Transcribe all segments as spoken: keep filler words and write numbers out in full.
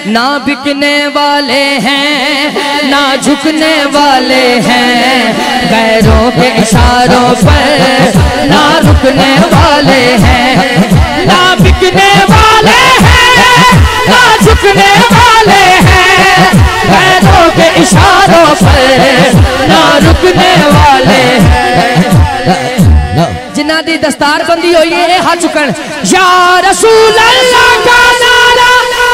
ना बिकने वाले हैं ना झुकने वाले हैं, गैरों के इशारों पर ना रुकने वाले हैं। ना बिकने वाले हैं ना झुकने वाले हैं, गैरों के इशारों पर ना रुकने वाले हैं। जिन्हां दी दस्तार बंदी हुई है हाथ चुकन। या रसूल अल्लाह का नारा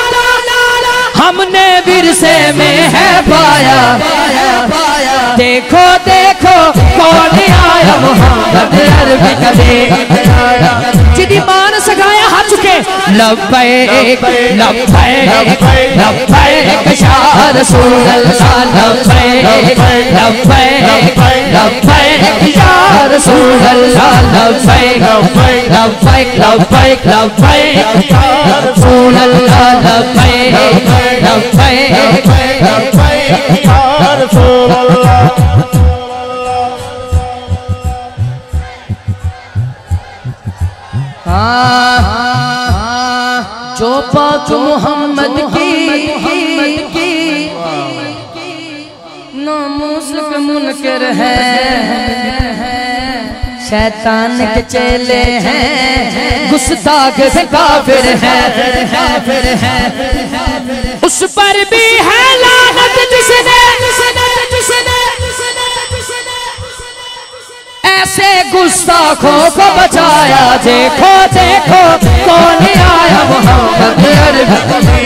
हमने विरसे में है पाया, देखो देखो कौन आया मोहम्मद अरबी नबी। जिदी मान सगाया हाथ चुके। लब्बैक लब्बैक लब्बैक या रसूल अल्लाह, लब्बैक लब्बैक लब्बैक या रसूल अल्लाह, लब्बैक लब्बैक लब्बैक लब्बैक या रसूल अल्लाह, लब्बैक लब्बैक लब्बैक या रसूल अल्लाह। जो पाक मोहम्मद की नामूस के मुनकर है, शैतान के चेले हैं, गुस्ताख से काफिर है, उस पर भी है लानत जिसने ऐसे गुस्ताखों को बचाया। देखो देखो कौन आया मोहम्मद अरबी।